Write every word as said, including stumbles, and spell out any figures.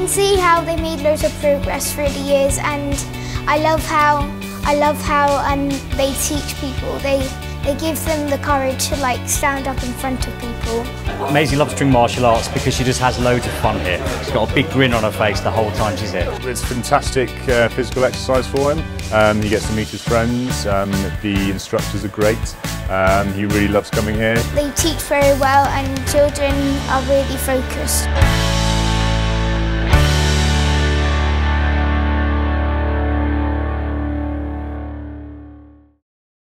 see how they made loads of progress through the years, and I love how I love how um, they teach people. They they give them the courage to like stand up in front of people. Maisie loves Tring Martial Arts because she just has loads of fun here. She's got a big grin on her face the whole time she's here. It's fantastic uh, physical exercise for him. Um, he gets to meet his friends. Um, the instructors are great. Um, he really loves coming here. They teach very well and children are really focused.